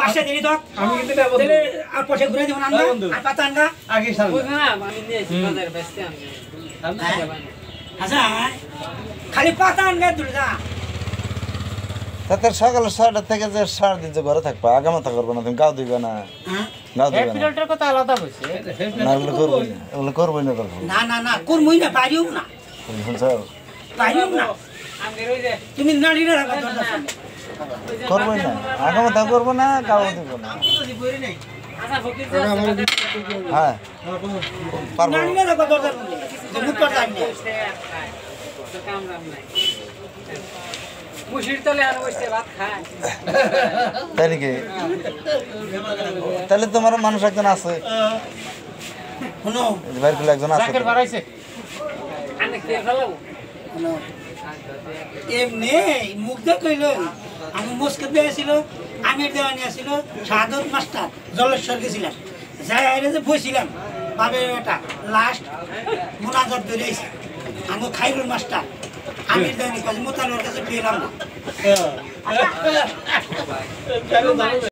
পাশে দিলি তো আমি কিন্তু নেব তাহলে আর পয়সা ঘুরে দিব না আর পাতা আনগা আগে সাল না আমি নিয়েছি বাজারে বেচতে আমি আচ্ছা খালি পাতা আনগা তুলে যা তাতে সকাল 6টা থেকে যে সারাদিন যে ঘরে থাকবা আগামাথা করবে না তুমি গাও দিবে না হ্যাঁ গাও দিবে না ফিল্টার কথা আলাদা হইছে না ওগুলো করবোই না তখন না না না করবই না পারিও না শুনছ পারিও না আমাদের ওই যে তুমি নাড়িয়ে রাখা দরজা করবোই না আগামাথা করবো না গাও দিব না আচ্ছা ফকির হ্যাঁ পারবো নাড়িয়ে রাখা দরজার মধ্যে যে মুখ পার যাবি না কাম রাম নাই মুশির তলে আর বসে ভাত খায় তাই নাকি তাহলে তোমার মানুষ একজন আছে শুনো বাইরে করলে একজন আছে জাকের বাড়াইছে আনে কে ফেলাবো শুনো এমনি মুখ দিয়ে কইল আমি মুসকে দিয়েছিল আমির দেওয়ানি আসছিল সাধন মাস্টার জলেশ্বর গেছিলাম যাই আইরে যে বসছিলাম বাবের এটা লাস্ট মোনাজাত ধরে আইছে আমি খাইরুল মাস্টার আমির দেওয়ানি কাছে মোতালোর কাছে পেলাম না